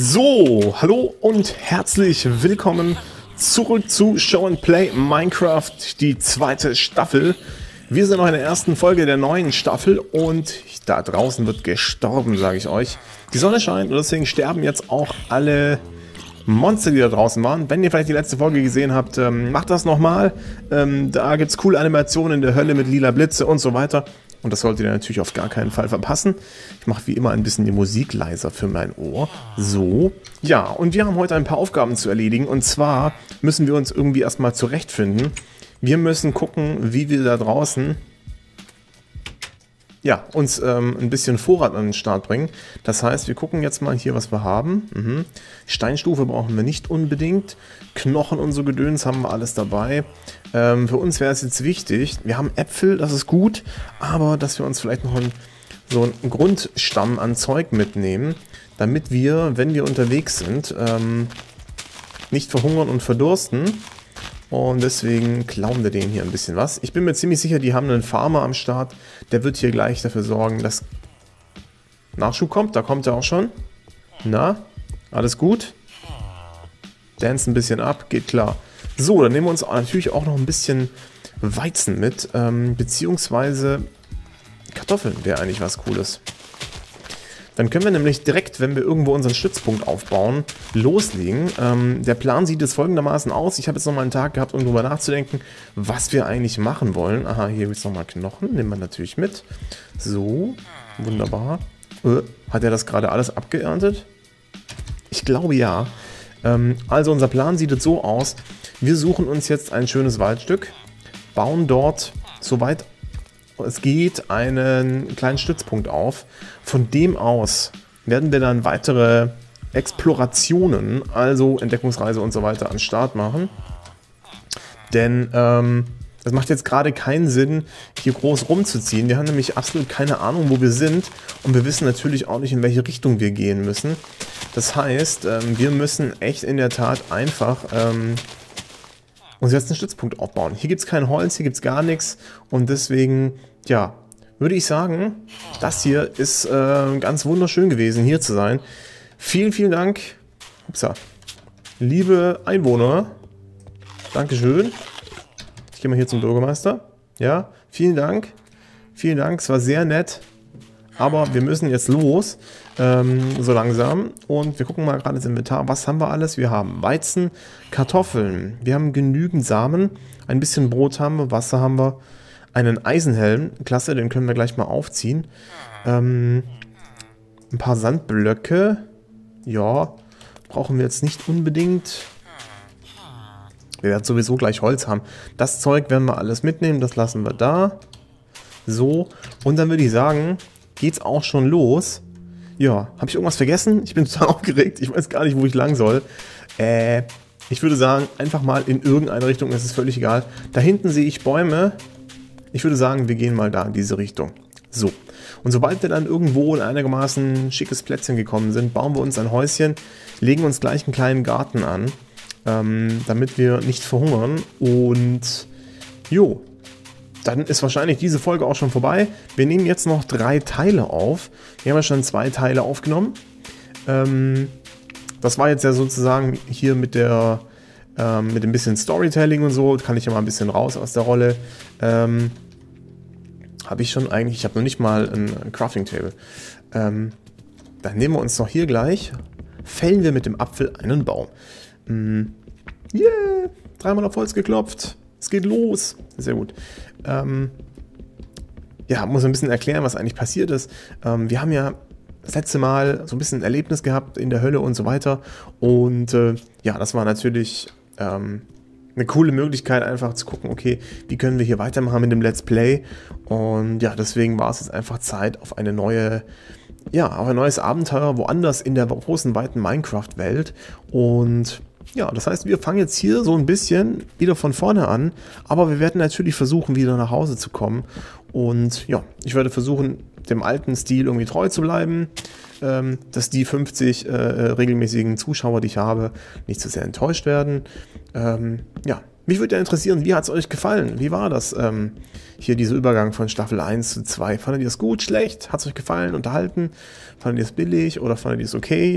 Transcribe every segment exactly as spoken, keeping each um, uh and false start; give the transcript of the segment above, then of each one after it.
So, hallo und herzlich willkommen zurück zu Show and Play Minecraft, die zweite Staffel. Wir sind noch in der ersten Folge der neuen Staffel und da draußen wird gestorben, sage ich euch. Die Sonne scheint und deswegen sterben jetzt auch alle Monster, die da draußen waren. Wenn ihr vielleicht die letzte Folge gesehen habt, ähm, macht das nochmal. Ähm, da gibt es coole Animationen in der Hölle mit lila Blitze und so weiter. Und das solltet ihr natürlich auf gar keinen Fall verpassen. Ich mache wie immer ein bisschen die Musik leiser für mein Ohr. So. Ja, und wir haben heute ein paar Aufgaben zu erledigen. Und zwar müssen wir uns irgendwie erstmal zurechtfinden. Wir müssen gucken, wie wir da draußen ja, uns ähm, ein bisschen Vorrat an den Start bringen. Das heißt, wir gucken jetzt mal hier, was wir haben. Mhm. Steinstufe brauchen wir nicht unbedingt. Knochen und so Gedöns haben wir alles dabei. Ähm, für uns wäre es jetzt wichtig, wir haben Äpfel, das ist gut, aber dass wir uns vielleicht noch einen, so einen Grundstamm an Zeug mitnehmen, damit wir, wenn wir unterwegs sind, ähm, nicht verhungern und verdursten. Und deswegen klauen wir denen hier ein bisschen was. Ich bin mir ziemlich sicher, die haben einen Farmer am Start. Der wird hier gleich dafür sorgen, dass Nachschub kommt. Da kommt er auch schon. Na, alles gut? Dance ein bisschen ab, geht klar. So, dann nehmen wir uns natürlich auch noch ein bisschen Weizen mit. Ähm, beziehungsweise Kartoffeln wäre eigentlich was Cooles. Dann können wir nämlich direkt, wenn wir irgendwo unseren Stützpunkt aufbauen, loslegen. Ähm, der Plan sieht jetzt folgendermaßen aus. Ich habe jetzt nochmal einen Tag gehabt, um darüber nachzudenken, was wir eigentlich machen wollen. Aha, hier gibt es nochmal Knochen. Nehmen wir natürlich mit. So, wunderbar. Äh, hat er das gerade alles abgeerntet? Ich glaube ja. Ähm, also unser Plan sieht jetzt so aus. Wir suchen uns jetzt ein schönes Waldstück, bauen dort soweit es geht einen kleinen Stützpunkt auf. Von dem aus werden wir dann weitere Explorationen, also Entdeckungsreise und so weiter, an den Start machen. Denn ähm, es macht jetzt gerade keinen Sinn, hier groß rumzuziehen. Wir haben nämlich absolut keine Ahnung, wo wir sind. Und wir wissen natürlich auch nicht, in welche Richtung wir gehen müssen. Das heißt, ähm, wir müssen echt in der Tat einfach ähm, uns jetzt einen Stützpunkt aufbauen. Hier gibt es kein Holz, hier gibt es gar nichts. Und deswegen, ja, würde ich sagen, das hier ist äh, ganz wunderschön gewesen, hier zu sein. Vielen, vielen Dank, upsa, liebe Einwohner. Dankeschön. Ich gehe mal hier zum Bürgermeister. Ja, vielen Dank. Vielen Dank, es war sehr nett. Aber wir müssen jetzt los, ähm, so langsam. Und wir gucken mal gerade ins Inventar. Was haben wir alles? Wir haben Weizen, Kartoffeln. Wir haben genügend Samen. Ein bisschen Brot haben wir, Wasser haben wir. Einen Eisenhelm. Klasse, den können wir gleich mal aufziehen. Ähm, ein paar Sandblöcke. Ja, brauchen wir jetzt nicht unbedingt. Wir werden sowieso gleich Holz haben. Das Zeug werden wir alles mitnehmen. Das lassen wir da. So. Und dann würde ich sagen, geht's auch schon los. Ja, habe ich irgendwas vergessen? Ich bin total aufgeregt. Ich weiß gar nicht, wo ich lang soll. Äh, ich würde sagen, einfach mal in irgendeine Richtung. Es ist völlig egal. Da hinten sehe ich Bäume. Ich würde sagen, wir gehen mal da in diese Richtung. So. Und sobald wir dann irgendwo in einigermaßen schickes Plätzchen gekommen sind, bauen wir uns ein Häuschen, legen uns gleich einen kleinen Garten an, ähm, damit wir nicht verhungern. Und jo, dann ist wahrscheinlich diese Folge auch schon vorbei. Wir nehmen jetzt noch drei Teile auf. Wir haben ja schon zwei Teile aufgenommen. Ähm, das war jetzt ja sozusagen hier mit der ähm, mit ein bisschen Storytelling und so. Kann ich ja mal ein bisschen raus aus der Rolle. Ähm, habe ich schon eigentlich, ich habe noch nicht mal ein Crafting Table. Ähm, dann nehmen wir uns noch hier gleich, fällen wir mit dem Apfel einen Baum. Mm, yeah, dreimal auf Holz geklopft. Es geht los. Sehr gut. Ähm, ja, muss ein bisschen erklären, was eigentlich passiert ist. Ähm, wir haben ja das letzte Mal so ein bisschen ein Erlebnis gehabt in der Hölle und so weiter. Und äh, ja, das war natürlich ähm, eine coole Möglichkeit, einfach zu gucken, okay, wie können wir hier weitermachen mit dem Let's Play. Und ja, deswegen war es jetzt einfach Zeit auf eine neue, ja, auf ein neues Abenteuer woanders in der großen, weiten Minecraft-Welt. Und ja, das heißt, wir fangen jetzt hier so ein bisschen wieder von vorne an, aber wir werden natürlich versuchen, wieder nach Hause zu kommen. Und ja, ich werde versuchen, dem alten Stil irgendwie treu zu bleiben, ähm, dass die fünfzig äh, regelmäßigen Zuschauer, die ich habe, nicht zu sehr enttäuscht werden. Ähm, ja, mich würde ja interessieren, wie hat es euch gefallen? Wie war das ähm, hier, dieser Übergang von Staffel eins zu zwei? Fandet ihr es gut, schlecht? Hat es euch gefallen, unterhalten? Fandet ihr es billig oder fandet ihr es okay?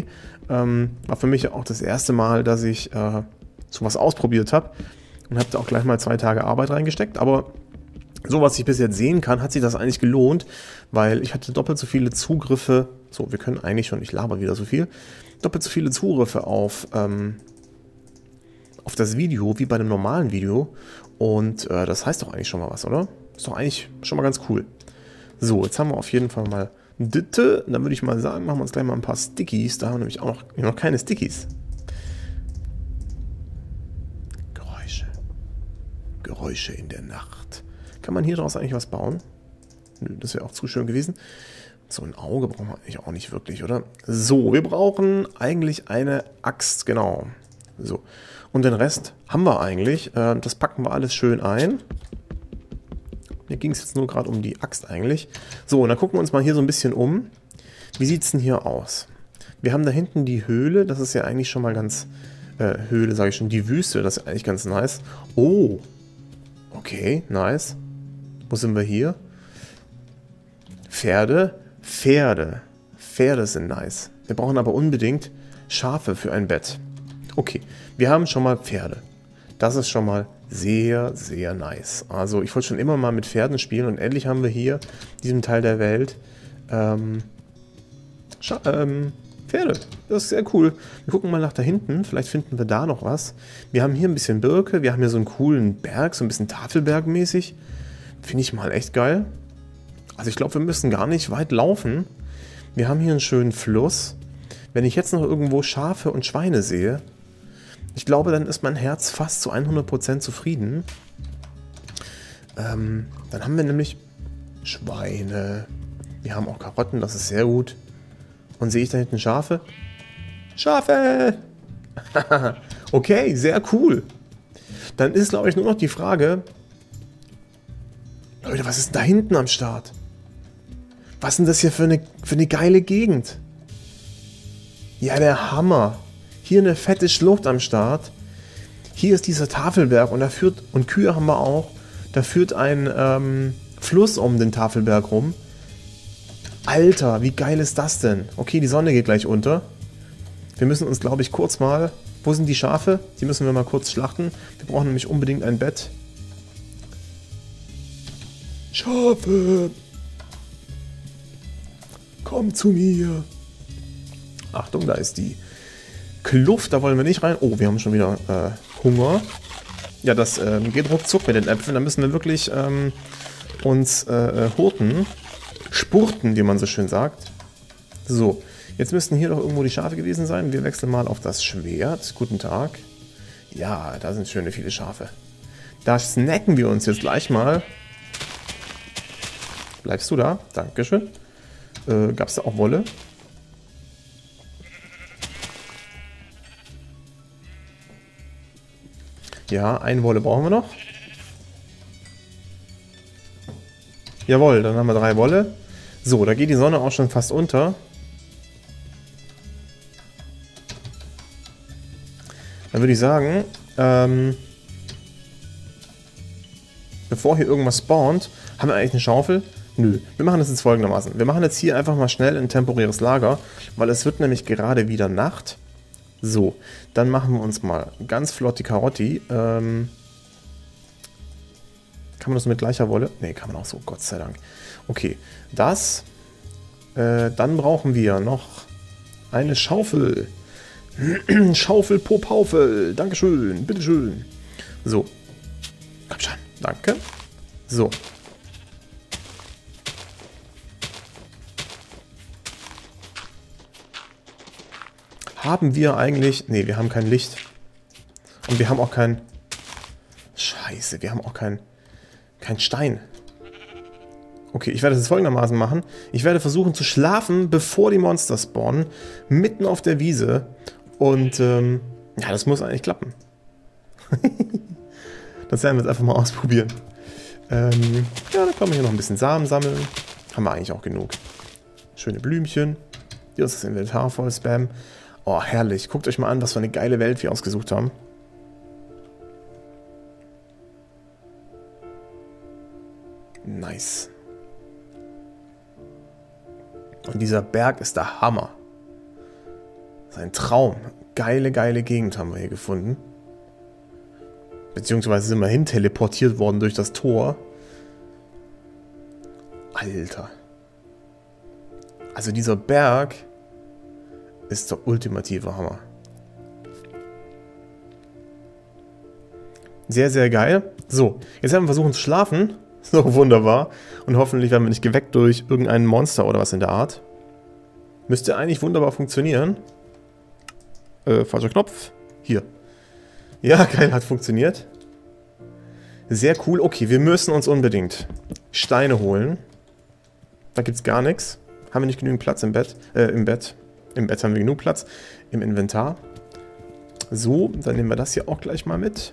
Ähm, war für mich auch das erste Mal, dass ich äh, sowas ausprobiert habe und habe da auch gleich mal zwei Tage Arbeit reingesteckt. Aber so, was ich bis jetzt sehen kann, hat sich das eigentlich gelohnt, weil ich hatte doppelt so viele Zugriffe. So, wir können eigentlich schon, ich laber wieder so viel, doppelt so viele Zugriffe auf, ähm, auf das Video wie bei einem normalen Video. Und äh, das heißt doch eigentlich schon mal was, oder? Ist doch eigentlich schon mal ganz cool. So, jetzt haben wir auf jeden Fall mal Ditte. Dann würde ich mal sagen, machen wir uns gleich mal ein paar Stickies. Da haben wir nämlich auch noch, noch keine Stickies. Geräusche. Geräusche in der Nacht. Kann man hier draus eigentlich was bauen? Nö, das wäre auch zu schön gewesen. So ein Auge brauchen wir eigentlich auch nicht wirklich, oder? So, wir brauchen eigentlich eine Axt, genau. So, und den Rest haben wir eigentlich. Das packen wir alles schön ein. Hier ging es jetzt nur gerade um die Axt eigentlich. So, und dann gucken wir uns mal hier so ein bisschen um. Wie sieht es denn hier aus? Wir haben da hinten die Höhle. Das ist ja eigentlich schon mal ganz... Äh, Höhle, sage ich schon. Die Wüste, das ist eigentlich ganz nice. Oh, okay, nice. Wo sind wir hier? Pferde. Pferde. Pferde sind nice. Wir brauchen aber unbedingt Schafe für ein Bett. Okay, wir haben schon mal Pferde. Das ist schon mal sehr, sehr nice. Also ich wollte schon immer mal mit Pferden spielen und endlich haben wir hier in diesem Teil der Welt ähm, ähm, Pferde. Das ist sehr cool. Wir gucken mal nach da hinten. Vielleicht finden wir da noch was. Wir haben hier ein bisschen Birke. Wir haben hier so einen coolen Berg, so ein bisschen Tafelberg-mäßig. Finde ich mal echt geil. Also ich glaube, wir müssen gar nicht weit laufen. Wir haben hier einen schönen Fluss. Wenn ich jetzt noch irgendwo Schafe und Schweine sehe, ich glaube, dann ist mein Herz fast zu hundert Prozent zufrieden. Ähm, dann haben wir nämlich Schweine. Wir haben auch Karotten, das ist sehr gut. Und sehe ich da hinten Schafe? Schafe! Okay, sehr cool. Dann ist, glaube ich, nur noch die Frage... Leute, was ist denn da hinten am Start? Was ist denn das hier für eine, für eine geile Gegend? Ja, der Hammer. Hier eine fette Schlucht am Start. Hier ist dieser Tafelberg und da führt, und Kühe haben wir auch, da führt ein ähm, Fluss um den Tafelberg rum. Alter, wie geil ist das denn? Okay, die Sonne geht gleich unter. Wir müssen uns, glaube ich, kurz mal... Wo sind die Schafe? Die müssen wir mal kurz schlachten. Wir brauchen nämlich unbedingt ein Bett. Schafe! Komm zu mir! Achtung, da ist die Kluft, da wollen wir nicht rein. Oh, wir haben schon wieder äh, Hunger. Ja, das äh, geht ruckzuck mit den Äpfeln. Da müssen wir wirklich ähm, uns äh, hurten. Spurten, wie man so schön sagt. So, jetzt müssten hier doch irgendwo die Schafe gewesen sein. Wir wechseln mal auf das Schwert. Guten Tag. Ja, da sind schöne viele Schafe. Da snacken wir uns jetzt gleich mal. Bleibst du da? Dankeschön. Äh, Gab es da auch Wolle? Ja, eine Wolle brauchen wir noch. Jawohl, dann haben wir drei Wolle. So, da geht die Sonne auch schon fast unter. Dann würde ich sagen, ähm, bevor hier irgendwas spawnt, haben wir eigentlich eine Schaufel? Nö, wir machen das jetzt folgendermaßen. Wir machen jetzt hier einfach mal schnell ein temporäres Lager, weil es wird nämlich gerade wieder Nacht. So, dann machen wir uns mal ganz flott die Karotti. Ähm, kann man das mit gleicher Wolle? Ne, kann man auch so, Gott sei Dank. Okay, das. Äh, dann brauchen wir noch eine Schaufel. Schaufel, Popaufel. Dankeschön, bitteschön. So. Komm schon, danke. So. Haben wir eigentlich... Ne, wir haben kein Licht. Und wir haben auch kein... Scheiße, wir haben auch kein... Kein Stein. Okay, ich werde es folgendermaßen machen. Ich werde versuchen zu schlafen, bevor die Monster spawnen. Mitten auf der Wiese. Und, ähm... ja, das muss eigentlich klappen. Das werden wir jetzt einfach mal ausprobieren. Ähm... Ja, dann können wir hier noch ein bisschen Samen sammeln. Haben wir eigentlich auch genug. Schöne Blümchen. Die uns das Inventar voll spammen. Oh, herrlich. Guckt euch mal an, was für eine geile Welt wir ausgesucht haben. Nice. Und dieser Berg ist der Hammer. Das ist ein Traum. Geile, geile Gegend haben wir hier gefunden. Beziehungsweise sind wir hin teleportiert worden durch das Tor. Alter. Also dieser Berg ist der ultimative Hammer. Sehr, sehr geil. So, jetzt werden wir versuchen zu schlafen. So, wunderbar. Und hoffentlich werden wir nicht geweckt durch irgendein Monster oder was in der Art. Müsste eigentlich wunderbar funktionieren. Äh, falscher Knopf. Hier. Ja, geil, hat funktioniert. Sehr cool. Okay, wir müssen uns unbedingt Steine holen. Da gibt's gar nichts. Haben wir nicht genügend Platz im Bett? Äh, im Bett. Im Bett haben wir genug Platz. Im Inventar. So, dann nehmen wir das hier auch gleich mal mit.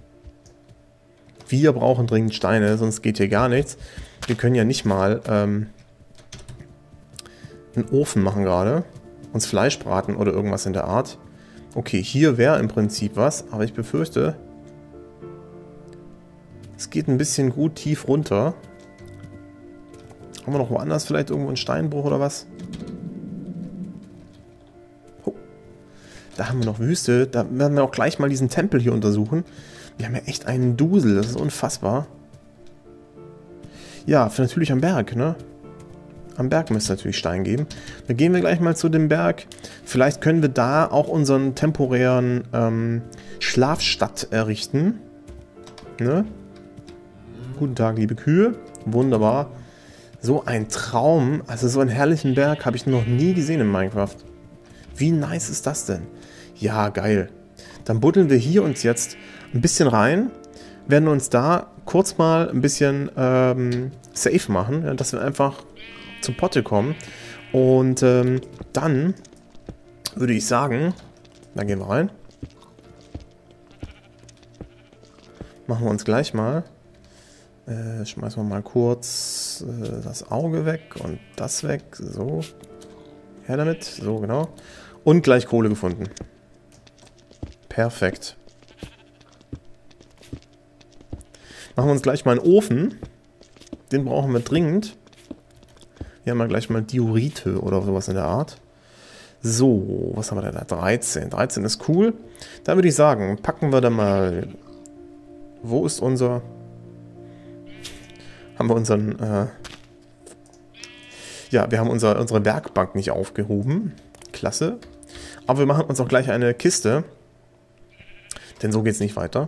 Wir brauchen dringend Steine, sonst geht hier gar nichts. Wir können ja nicht mal ähm, einen Ofen machen gerade. Uns Fleisch braten oder irgendwas in der Art. Okay, hier wäre im Prinzip was, aber ich befürchte, es geht ein bisschen gut tief runter. Haben wir noch woanders vielleicht irgendwo einen Steinbruch oder was? Oh. Da haben wir noch Wüste. Da werden wir auch gleich mal diesen Tempel hier untersuchen. Wir haben ja echt einen Dusel, das ist unfassbar. Ja, für natürlich am Berg, ne? Am Berg müsste es natürlich Stein geben. Dann gehen wir gleich mal zu dem Berg. Vielleicht können wir da auch unseren temporären ähm, Schlafstadt errichten. Ne? Guten Tag, liebe Kühe. Wunderbar. So ein Traum. Also so einen herrlichen Berg habe ich noch nie gesehen in Minecraft. Wie nice ist das denn? Ja, geil. Dann buddeln wir hier uns jetzt ein bisschen rein. Werden uns da kurz mal ein bisschen ähm, safe machen. Ja, dass wir einfach zum Potte kommen. Und ähm, dann würde ich sagen, dann gehen wir rein. Machen wir uns gleich mal. Äh, schmeißen wir mal kurz äh, das Auge weg und das weg. So. Her damit. So, genau. Und gleich Kohle gefunden. Perfekt. Machen wir uns gleich mal einen Ofen. Den brauchen wir dringend. Hier haben wir gleich mal Diorite oder sowas in der Art. So, was haben wir denn da? dreizehn. dreizehn ist cool. Dann würde ich sagen, packen wir da mal... Wo ist unser... Haben wir unseren... Äh ja, wir haben unser, unsere Werkbank nicht aufgehoben. Klasse. Aber wir machen uns auch gleich eine Kiste. Denn so geht es nicht weiter.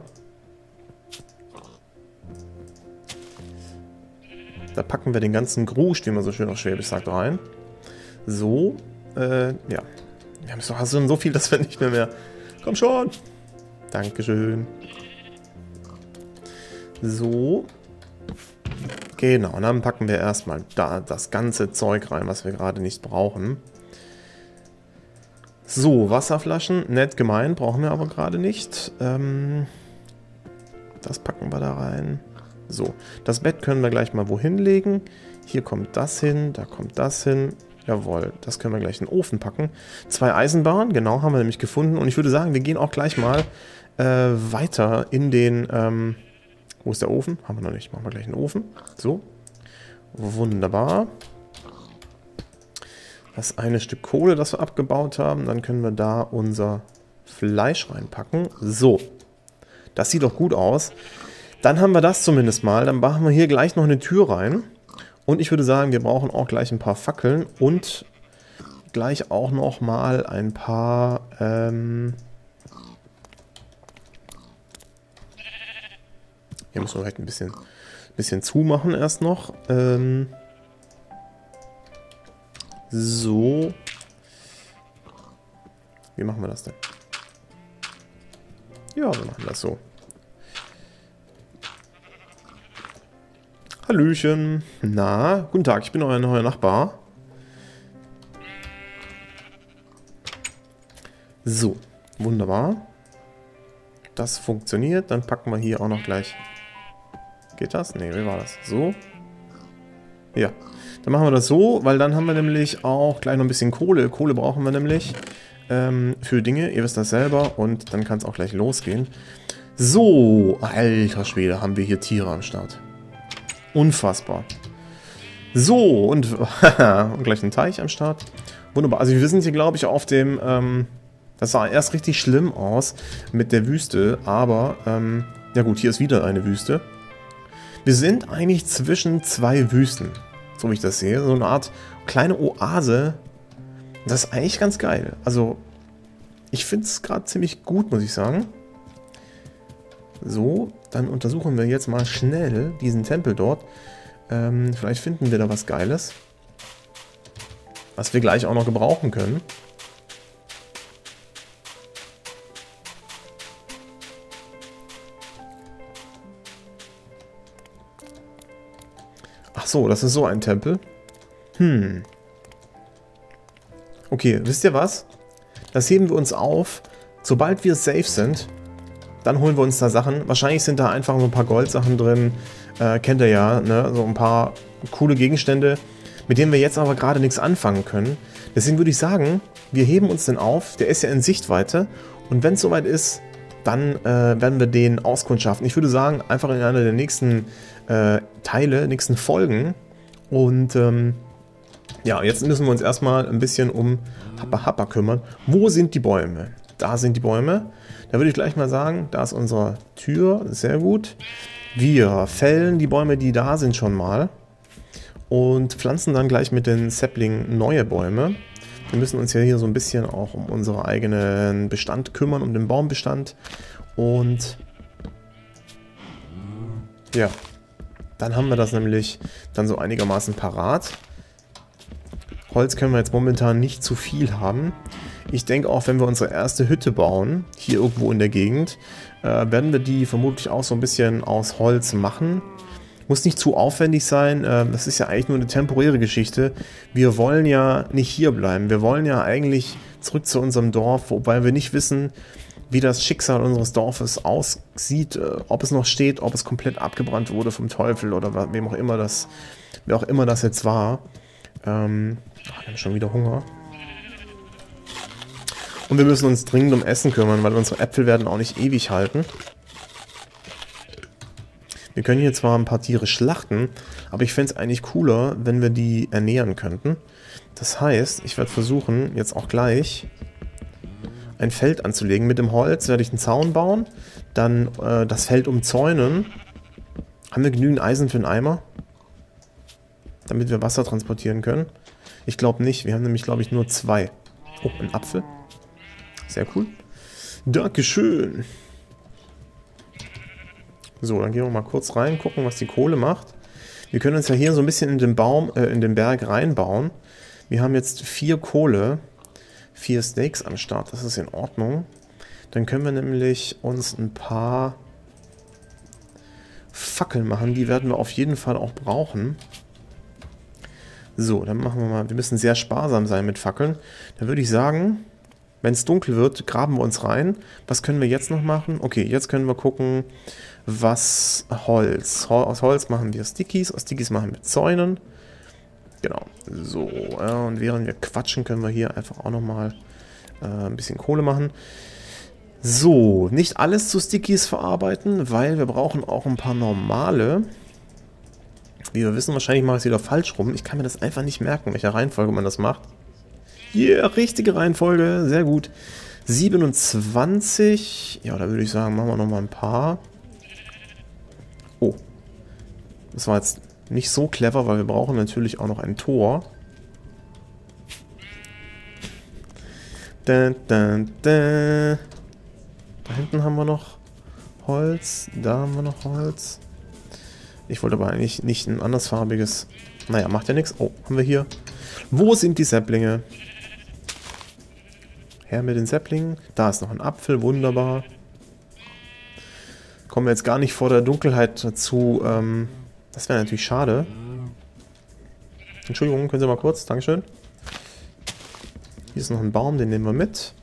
Da packen wir den ganzen Grusch, wie man so schön auf Schwäbisch sagt, rein. So, äh, ja. Wir haben so, so viel, dass wir nicht mehr mehr... Komm schon! Dankeschön. So. Genau, und dann packen wir erstmal da das ganze Zeug rein, was wir gerade nicht brauchen. So, Wasserflaschen, nett gemeint, brauchen wir aber gerade nicht. Ähm, das packen wir da rein. So, das Bett können wir gleich mal wohin legen. Hier kommt das hin, da kommt das hin. Jawohl, das können wir gleich in den Ofen packen. Zwei Eisenbahnen, genau, haben wir nämlich gefunden. Und ich würde sagen, wir gehen auch gleich mal äh, weiter in den... Ähm, wo ist der Ofen? Haben wir noch nicht. Machen wir gleich einen Ofen. So. Wunderbar. Das eine Stück Kohle, das wir abgebaut haben. Dann können wir da unser Fleisch reinpacken. So. Das sieht doch gut aus. Dann haben wir das zumindest mal. Dann machen wir hier gleich noch eine Tür rein. Und ich würde sagen, wir brauchen auch gleich ein paar Fackeln. Und gleich auch noch mal ein paar... Ähm Hier müssen wir vielleicht ein bisschen, bisschen zumachen erst noch. Ähm so. Wie machen wir das denn? Ja, wir machen das so. Hallöchen. Na, guten Tag, ich bin euer neuer Nachbar. So, wunderbar. Das funktioniert. Dann packen wir hier auch noch gleich... Geht das? Ne, wie war das? So? Ja. Dann machen wir das so, weil dann haben wir nämlich auch gleich noch ein bisschen Kohle. Kohle brauchen wir nämlich ähm, für Dinge. Ihr wisst das selber. Und dann kann es auch gleich losgehen. So, alter Schwede, haben wir hier Tiere am Start. Unfassbar. So, und, und gleich ein Teich am Start. Wunderbar. Also wir sind hier, glaube ich, auf dem... Ähm, Das sah erst richtig schlimm aus mit der Wüste, aber, ähm, ja gut, hier ist wieder eine Wüste. Wir sind eigentlich zwischen zwei Wüsten, so wie ich das sehe. So eine Art kleine Oase. Das ist eigentlich ganz geil. Also, ich finde es gerade ziemlich gut, muss ich sagen. So, dann untersuchen wir jetzt mal schnell diesen Tempel dort. Ähm, vielleicht finden wir da was Geiles, was wir gleich auch noch gebrauchen können. Ach so, das ist so ein Tempel. Hm. Okay, wisst ihr was? Das heben wir uns auf. Sobald wir safe sind, dann holen wir uns da Sachen. Wahrscheinlich sind da einfach so ein paar Goldsachen drin. Äh, kennt ihr ja, ne? So ein paar coole Gegenstände, mit denen wir jetzt aber gerade nichts anfangen können. Deswegen würde ich sagen, wir heben uns den auf. Der ist ja in Sichtweite. Und wenn es soweit ist, dann äh, werden wir den auskundschaften. Ich würde sagen, einfach in einer der nächsten äh, Teile, nächsten Folgen. Und ähm, ja, jetzt müssen wir uns erstmal ein bisschen um Happa Happa kümmern. Wo sind die Bäume? Da sind die Bäume. Da würde ich gleich mal sagen, da ist unsere Tür. Sehr gut. Wir fällen die Bäume, die da sind, schon mal. Und pflanzen dann gleich mit den Sapling neue Bäume. Wir müssen uns ja hier so ein bisschen auch um unseren eigenen Bestand kümmern, um den Baumbestand. Und ja, dann haben wir das nämlich dann so einigermaßen parat. Holz können wir jetzt momentan nicht zu viel haben. Ich denke auch, wenn wir unsere erste Hütte bauen, hier irgendwo in der Gegend, äh, werden wir die vermutlich auch so ein bisschen aus Holz machen. Muss nicht zu aufwendig sein, äh, das ist ja eigentlich nur eine temporäre Geschichte. Wir wollen ja nicht hier bleiben, wir wollen ja eigentlich zurück zu unserem Dorf, wobei wir nicht wissen, wie das Schicksal unseres Dorfes aussieht, äh, ob es noch steht, ob es komplett abgebrannt wurde vom Teufel oder wem auch immer das, wer auch immer das jetzt war. Ähm, ach, wir haben schon wieder Hunger. Und wir müssen uns dringend um Essen kümmern, weil unsere Äpfel werden auch nicht ewig halten. Wir können hier zwar ein paar Tiere schlachten, aber ich fände es eigentlich cooler, wenn wir die ernähren könnten. Das heißt, ich werde versuchen, jetzt auch gleich ein Feld anzulegen. Mit dem Holz werde ich einen Zaun bauen, dann äh, das Feld umzäunen. Haben wir genügend Eisen für einen Eimer? Damit wir Wasser transportieren können? Ich glaube nicht, wir haben nämlich, glaube ich, nur zwei. Oh, ein Apfel. Sehr cool. Dankeschön. So, dann gehen wir mal kurz rein, gucken, was die Kohle macht. Wir können uns ja hier so ein bisschen in den Baum, äh, in den Berg reinbauen. Wir haben jetzt vier Kohle, vier Steaks am Start, das ist in Ordnung. Dann können wir nämlich uns ein paar Fackeln machen, die werden wir auf jeden Fall auch brauchen. So, dann machen wir mal, wir müssen sehr sparsam sein mit Fackeln. Dann würde ich sagen, wenn es dunkel wird, graben wir uns rein. Was können wir jetzt noch machen? Okay, jetzt können wir gucken, was Holz. Aus Holz machen wir Stickies, aus Stickies machen wir Zäunen. Genau, so. Ja, und während wir quatschen, können wir hier einfach auch nochmal äh, ein bisschen Kohle machen. So, nicht alles zu Stickies verarbeiten, weil wir brauchen auch ein paar normale. Wie wir wissen, wahrscheinlich mache ich es wieder falsch rum. Ich kann mir das einfach nicht merken, welcher Reihenfolge man das macht. Yeah, richtige Reihenfolge, sehr gut. siebenundzwanzig, ja, da würde ich sagen, machen wir nochmal ein paar. Oh, das war jetzt nicht so clever, weil wir brauchen natürlich auch noch ein Tor. Da, da, da. Da hinten haben wir noch Holz, da haben wir noch Holz. Ich wollte aber eigentlich nicht ein andersfarbiges. Naja, macht ja nichts. Oh, haben wir hier. Wo sind die Säpplinge? Her mit den Säpplingen. Da ist noch ein Apfel, wunderbar. Kommen wir jetzt gar nicht vor der Dunkelheit dazu. Ähm, das wäre natürlich schade. Entschuldigung, können Sie mal kurz? Dankeschön. Hier ist noch ein Baum, den nehmen wir mit.